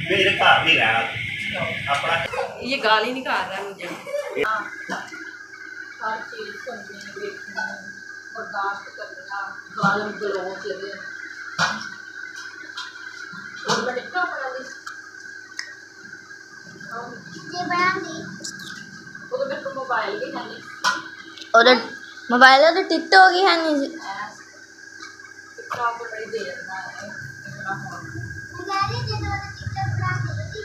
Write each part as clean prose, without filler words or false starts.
मेरे घर नहीं रहना अपना। ये गाली नहीं कर रहा है मुझे। हर चीज सुननी देखनी बर्दाश्त करना गाली गलौज मैं टिक्का बना दी ये बना दी वो तो मेरे को मोबाइल भी है नहीं और मोबाइल तो टिकटॉक ही है नहीं टिकटॉक बड़ी देर ना है इतना फोन गाली दे दो टिकटॉक बना दे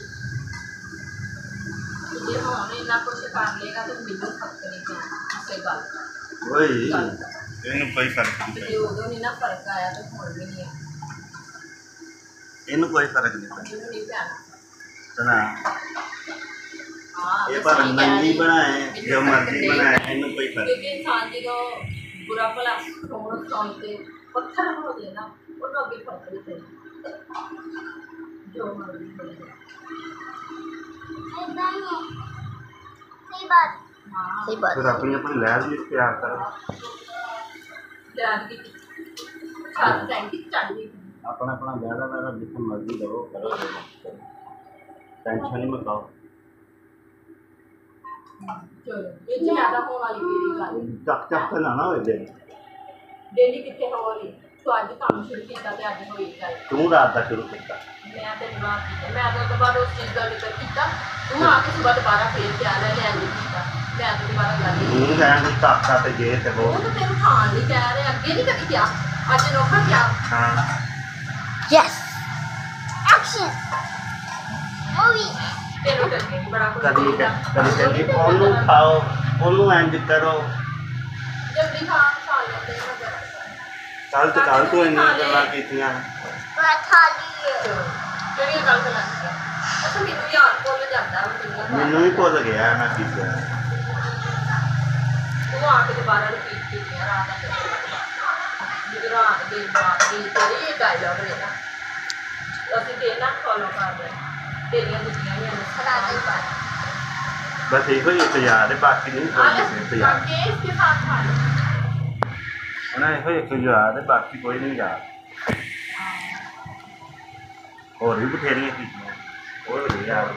ये हम इतना कुछ कर लेगा तो मिलो फर्क नहीं पड़ना से गल वही इन्हें कोई फर्क नहीं ये उधर नहीं ना फर्क आया तो फोन भी नहीं है इन्हें कोई फर्क नहीं पड़ता नहीं पैना सुना हाँ ये पर नंगी बनाए जो मर्जी बनाए इन्हें कोई फर्क क्योंकि इंसान जी को बुरा भला फोन सुनते पत्थर हो जाए ना उन्हें आगे फर्क नहीं पड़ता जो मर्जी हो जाए सही बात फिर अपनी अपनी लहर भी इख्तियार करो अपना अपना लहरा लहरा जितना मर्जी रहो करो टेंशन ही मत लो चक चक से ना ना हो डेली कितने हो रही तो आज काम शुरू किया ते आज होई गल तू रात का शुरू किया मैं तो बात की मैं तो दोबारा उस चीज का जिक्र किया तू आके सुबह दोबारा फिर क्या ले ले आई किया मैं तो दोबारा गल तू कहन दी ताका ते जे ते वो तो तेरे खान नहीं कह रहे आगे नहीं कभी क्या आज नौकर क्या हां यस एक्शन मूवी तेरे करके बड़ा कुछ कभी ओनू खाओ ओनू इंज करो जल्दी खा लेते हैं कल तो कल तू इन्नी गल्लां कीतियां मैं खा ली केड़ी गल कर अच्छा मैनू यार भुल जाता मैनू भी भुल गया मैं कीतियां वो आके दोबारा रिपीट कीतियां रात के रात के बाद तेरी डायलॉग है ना ਅਸੀਂ ਤੇ ਨਾ ਫੋਲੋ ਕਰ ਰਹੇ ਤੇਰੀਆਂ ਦੁਨੀਆਂ ਵੀ ਸੁਣਾ ਦੇ ਬਾਤ बस एक ही तैयार है बाकी नहीं कोई तैयार आगे इसके साथ खा लो ना एक ही याद है बाकी कोई नहीं याद और भी बथेरियां कीतियां और भी याद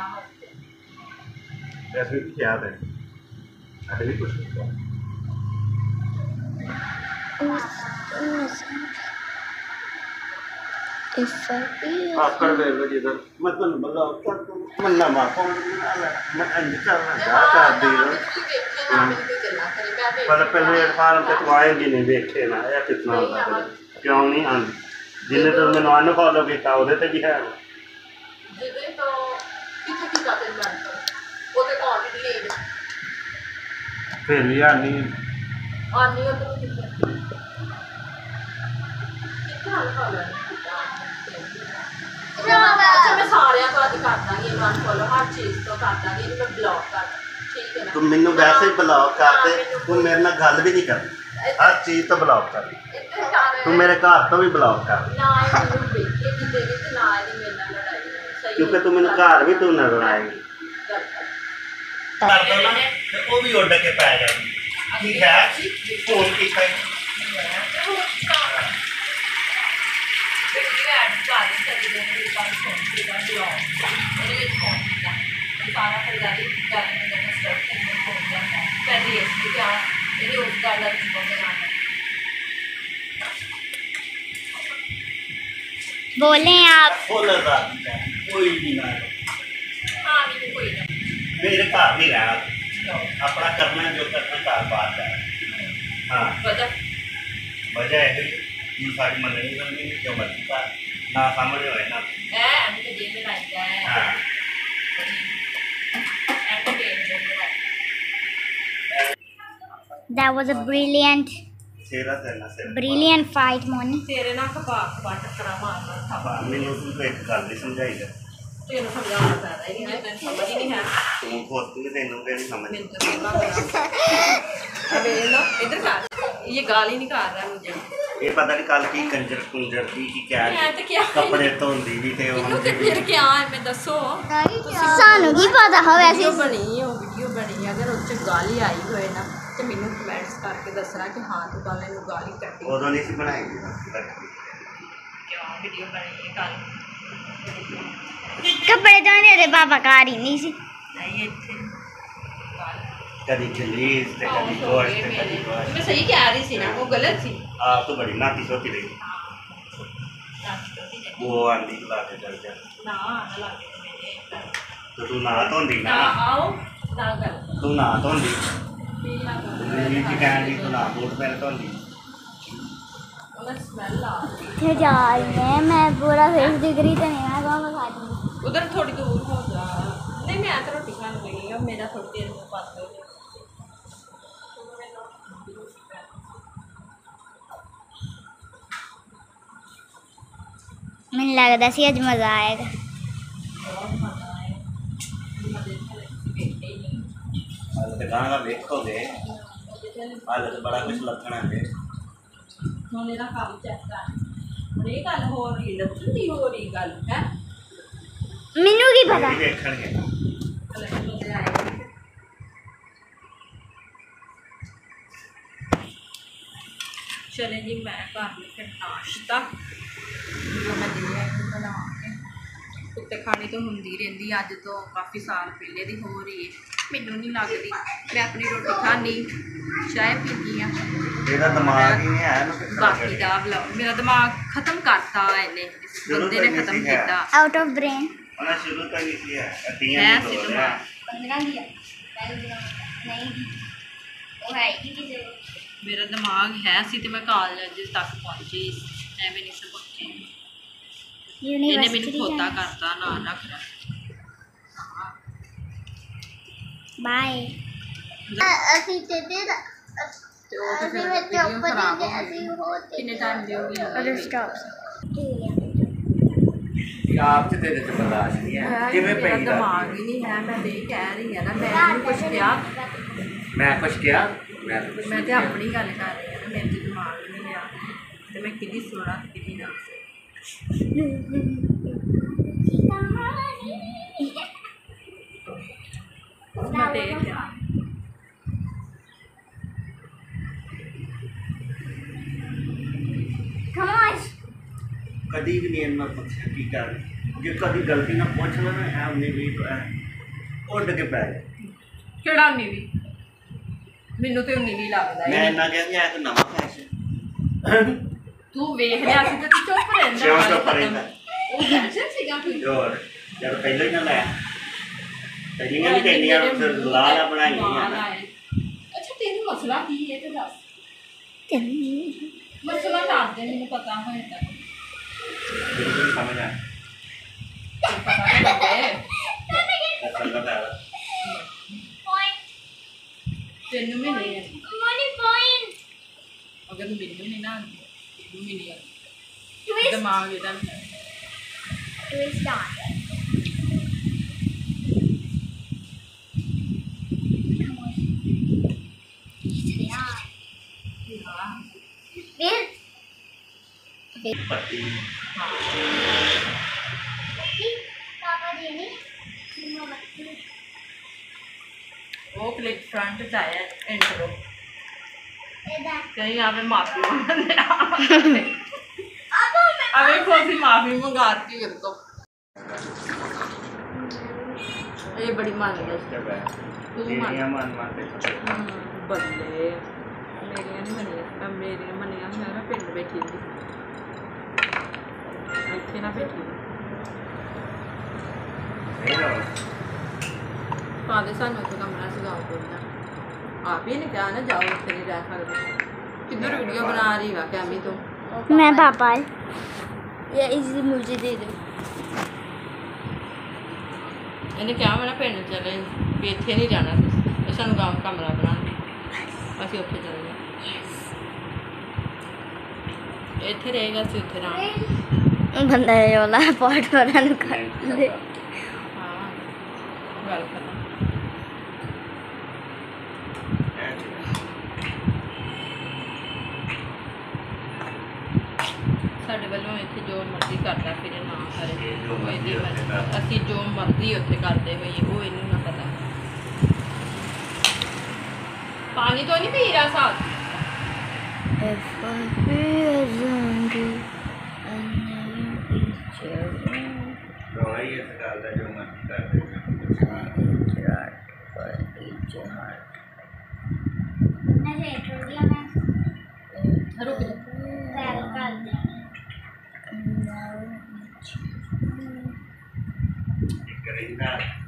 वैसे भी याद है अरे भी कुछ नहीं आकर वेलो जिधर मतलब मतलब कर मन्ना माफा मैं अंज करना कर दी पहले फार्म ते तो आएंगे नहीं देखे ना या कितना होता क्यों नहीं आंदी जिन्हें तो मैंने अनफॉलो किया ਉਹਦੇ ਤੇ ਵੀ ਹੈ ਜਿਹਦੇ ਤੋਂ ਕਿੱਥੇ ਕੀ ਕਰਦੇ ਮੈਂ ਉਹਦੇ ਤੋਂ ਆਲਰੇਡੀ ਲੀਡ ਫਿਰ ਵੀ ਆਨੀ ਆਨੀ ਉਹ ਤੋਂ ਕਿੱਥੇ ਅਨਫॉलो अच्छा मैं सारे तो आज कर दांगी इन्हों अनफॉलो हर चीज़ तो कर दांगी इन्हों ब्लॉक कर ठीक है ना तू मैनू वैसे ही ब्लॉक कर दे तू मेरे नाल गल भी नहीं करनी हर चीज़ तो ब्लॉक कर तू मेरे घर तो भी ब्लॉक कर ना मैनू देखे कि तेरी ते ना ही मेरे नाल लड़ाई सही क्योंकि तू मैनू घर भी तू नजर आएगी कर दो ना ते ओ भी उड़ के पै जाएगी ठीक है फोन कीता सारा खरीदारी पहले क्या उसका अलग बोले आप कोई भी ना हाँ कोई ना मेरे घर नहीं रहना अपना करना जो करना घर बात है हाँ वजह है कि सारी मंगनी करनी जो मर्जी का ना सामने होए ना अभी तो जेल में रहता है हाँ That was a brilliant fight, Moni. तेरे ना कपा टकरा मारना था मैंने तुमको एक गल नहीं समझाई है तेरे समझाना पैदा ही नहीं है समझ ही नहीं है तुम खुद भी नहीं नहीं समझ अबे ना इधर कर ये गाली नहीं कर रहा है मुझे ये पता नहीं कल की कंजर कुंजर की क्या कपड़े धोंदी भी थे फिर क्या है मैं दसो सानू की पता हो वैसे वीडियो बनी अगर उस गाली आई होए ना तो मैनू कमेंट्स करके दसना कि हाँ तू कल इन्हू गाली कट्टी उदों नहीं सी बनाएगी क्यों वीडियो बनी है कल ਕੱਪੜੇ ਧੋਣੇ ਤੇ ਪਾਪਾ ਘਰ ਹੀ ਨਹੀਂ ਸੀ। ਨਹੀਂ ਇੱਥੇ कभी खलीज ते कभी गोश्त ते कभी गोश्त मैं सही कह रही थी ना वो गलत थी आप तो बड़ी नाती सोती रही वो आंधी ला के चल जा ना लगे मेरे तो तू ना धोंदी ना ना आओ ना कर तू ना धोंदी मेरी की कहनी तू ना बूट पहन धोंदी उन्हें स्मेल आ थे जा मैं पूरा फेस डिग्री तो नहीं मैं पापा खा दूँगी। उधर थोड़ी दूर हो जा नहीं मैं तो रोटी खाने लगी हूँ मेरा थोड़ी देर में पास हो गया ਮੈਨੂੰ ਲੱਗਦਾ ਸੀ ਅੱਜ ਮਜ਼ਾ ਆਏਗਾ। हाल तो गाना देखोगे हाल तो बड़ा कुछ लखना है ਹੁਣ ਇਹਦਾ ਕੰਮ ਚੈੱਕ ਕਰ ਹੁਣ ਇਹ ਗੱਲ ਹੋ ਰਹੀ ਲੱਗੀ ਹੋ ਰਹੀ ਗੱਲ ਹੈ ਮੈਨੂੰ ਕੀ ਪਤਾ। देखणगे चले जी मैं कर ली फिर नाश्ता जो मैं दिया बना के कुत्ते खानी तो होंगी रही अज तो काफ़ी साल पहले की हो रही है मैनू नहीं लगती मैं अपनी रोटी खानी चाय पीती हाँ तेरा दिमाग ही नहीं है ना किस तरह बाकी का ब्लॉग मेरा दिमाग खत्म करता इन्हें इस बंदे ने खत्म किया आउट ऑफ ब्रेन उन्हें शुरू तो नहीं किया है अड्डियां सी नहीं दिमाग 15 दिया नहीं वो है ही किसी मेरा दिमाग है सी तो मैं कॉलेज तक पहुंची एवं नहीं से पहुंची इन्हें मैंने खोता करता ना रख रहा बाय ਅਸੀਂ ਤੇ ਤੇ ਉਹ ਤੇ ਫਿਰ ਵੀਡੀਓ ਖਰਾਬ ਹੋ ਗਈ ਕਿੰਨੇ ਟਾਈਮ ਦਿਓਗੀ ਅਦਰ ਸਟਾਪ आप से तेरे से बर्दाश्त नहीं है किवें मेरा पैंदा दिमाग ही नहीं है मैं तो ये कह रही है ना मैं नहीं कुछ किया मैं कुछ किया मैं तो कुछ मैं तो अपनी गल कर रही हूँ ना मेरे तो दिमाग ही नहीं लिया तो मैं किदी सुना किदी ना मैं तो ये क्या कम ऑन कभी भी नहीं इन्ना पूछा की कर जे कभी गलती ना पूछ लो ना है उन्हें भी तो है उड़ के पै जाए ਕਿਹੜਾ ਨਹੀਂ ਵੀ ਮੈਨੂੰ ਤੇ ਨਹੀਂ ਵੀ ਲੱਗਦਾ मैं इन्ना कह दिया एक नवा फैशन ਤੂੰ ਵੇਖ ਲਿਆ ਸੀ ਤੇ ਤੂੰ ਚੁੱਪ ਰਹਿੰਦਾ क्यों तो परेगा ਉਹ ਫੈਸ਼ਨ ਸੀਗਾ ਫਿਰ और जब पहले ही ना लाया तेरियां भी तेरियां फिर लाला बनाई है ਅੱਛਾ ਤੈਨੂੰ ਮਸਲਾ ਕੀ ਹੈ ਤੇ ਦੱਸ ਮਸਲਾ ਦੱਸ ਦੇ ਮੈਨੂੰ ਪਤਾ ਹੋਏ ਤਾਂ बिल्कुल समझ आया ਪਤਾ ਲੱਗੇ समझ आया ਤੈਨੂੰ ਵੀ ਨਹੀਂ ਹੈ मनी पॉइंट ਅਗਰ ਮੈਨੂੰ ਨਹੀਂ ਨਾ ਤੈਨੂੰ ਵੀ ਨਹੀਂ ਹੈ ट्विस्ट ਦਿਮਾਗ ਇਹਦਾ ਨਹੀਂ ਹੈ। ट्विस्ट ऑन फिर पट्टी पापा जी ने वो क्लिक फ्रंट से आया इंट्रो इधर कहीं यहाँ पे माफी अबे कौन सी माफी मंगाती मेरे को ये बड़ी मान गई जब है तू तेरियां मान मारते बल्ले मेरिया नहीं मनिया मेरिया मनिया मैं ना पिंड बैठी थी ਇੱਥੇ ਨਾ ਬੈਠੀ नहीं ना ਪਾਦੇ ਸਾਨੂੰ ਇੱਥੇ ਕਮਰਾ ਸਜਾਓ ਕੋਲ ਆਪ ਹੀ ਨੇ ਕਿਹਾ ਨਾ ਜਾਓ ਉੱਥੇ ਨਹੀਂ ਰਹਿ ਸਕਦੇ किधर वीडियो बना रही है कैमी तो मैं पापा ये इसे मुझे दे दो ਇਹਨੇ ਕਿਹਾ ਮੈਂ ਨਾ ਪਿੰਡ ਚਲੇ ਵੀ ਇੱਥੇ ਨਹੀਂ ਜਾਣਾ ਤੁਸੀਂ ਸਾਨੂੰ ਗਾਂਵ ਕਮਰਾ ਬਣਾਉਣਾ ਅਸੀਂ ਉੱਥੇ ਚਲੇ ਜਾਣਾ ਇੱਥੇ ਰਹੇਗਾ ਅਸੀਂ ਉੱਥੇ ਰਹਾਂਗੇ बंदा ये वाला पॉट वाला कर ले ਹਾਂ ਗੱਲ ਕਰਨਾ ਸਾਡੇ ਵੱਲੋਂ ਇੱਥੇ ਜੋ ਮਰਜ਼ੀ ਕਰਦਾ ਫਿਰ ਨਾ ਕਰੇ ਜੋ ਮਰਜ਼ੀ ਉਹ ਇਹਦੀ ਉੱਥੇ ਮਰਜ਼ੀ। ਕਰ। ਅਸੀਂ ਜੋ ਮਰਜ਼ੀ ਉੱਥੇ ਕਰਦੇ ਹੋਈਏ ਉਹ ਇਹਨੂੰ ਨਾ ਪਤਾ ਪਾਣੀ ਤੋਂ ਨਹੀਂ ਪੀ ਰਿਹਾ ਸਾਥ If I be a zombie, I'll never be ਰੌਲਾ ਹੀ ਇਸ ਗੱਲ ਦਾ ਜੋ ਮਰਜ਼ੀ ਕਰਦੇ मैं रेट हो गया मैं रुक जा पैक कर दे ਕਰੀਂਦਾ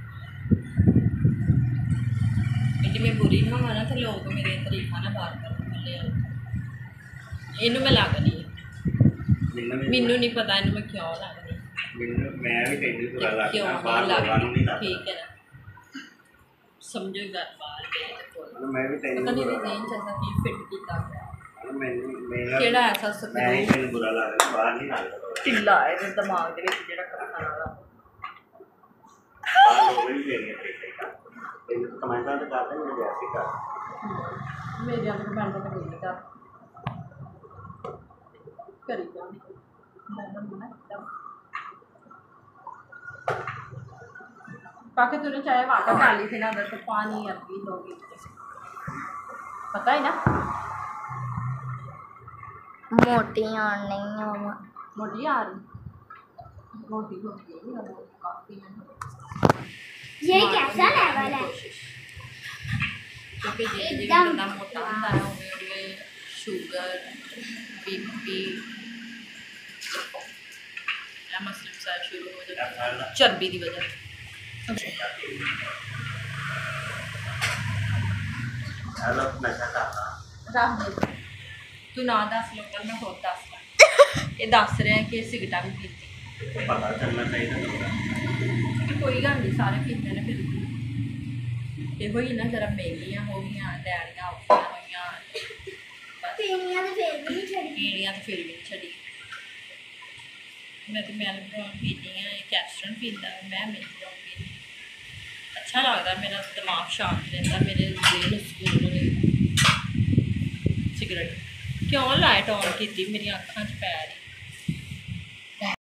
एडी मैं बुरी ना होवा ना तो लोग मेरे तरीका ना बात कर ले इनू मैं लगनी मैनू नहीं पता इनू मैं क्यों लगनी मैं भी तैਨੂੰ बुरा क्यों लगदा बाहर लोगों ਨੂੰ नहीं लगदा ठीक है ना समझो गल बात मैं भी तैਨੂੰ पता नहीं बुरा नहीं चलता कि फिट कीता ਮੈਨੂੰ ਮੇਰਾ ਕਿਹੜਾ ਐਸਾ ਮੈਂ ਹੀ ਸਕਰੂ ਤੈਨੂੰ ਬੁਰਾ ਲੱਗਦਾ ਬਾਹਰ ਨਹੀਂ ਲੱਗਦਾ ਢਿੱਲਾ ਹੈ ਇਹਦੇ ਦਿਮਾਗ ਦੇ ਵਿੱਚ ਜਿਹੜਾ ਕੱਖਾਂ ਵਾਲਾ ਬਾਹਰ ਲੋਕ ਵੀ ਤੇਰੀਆਂ ਤਰੀਕੇ ਤੈਨੂੰ ਕਮੈਂਟਾਂ ਤੇ ਕਰਦੇ ਮੇਰੇ ਜੈਸੇ ਕਰ ਮੇਰੇ ਆਪ ਨੂੰ ਬੰਦ ਕਰ ਦਿੱਤਾ ਕਰੀ ਜਾ ਮੈਂ ਨਾ पाके तूने चाहे वाटर डाली थी ना अंदर तो पानी अभी होगी पता है ना मोटी और नहीं है मम्मा मोटी आ रही मोटी हो गई काफी ये कैसा लेवल है क्योंकि जिस जिस एकदम बंदा मोटा होता है उन्हें शुगर बीपी मसले सारे शुरू हो जाते चर्बी की वजह हेलो नशा करना रख दे तू ना दस लोगों मैं खुद दस ये दस रहे हैं कि सिगरेटा भी पीती पता चलना चाहिए लोगों कोई गल नहीं सारे पीते हैं फिर ये ही ना जरा महंगियां हो गई लैनियां औखियां होइयां पीनियां तो फिर भी नहीं छड़ी पीनियां तो फिर भी नहीं छड़ी मैं तो मैलब्रॉन पीती हूँ कैप्स्टन पीता मैं मैलब्रॉन पीती अच्छा लगता मेरा दिमाग शांत रहता मेरे दिल सुकून रहता सिगरेट क्यों लाइट ऑन की मेरी अखां च पै रही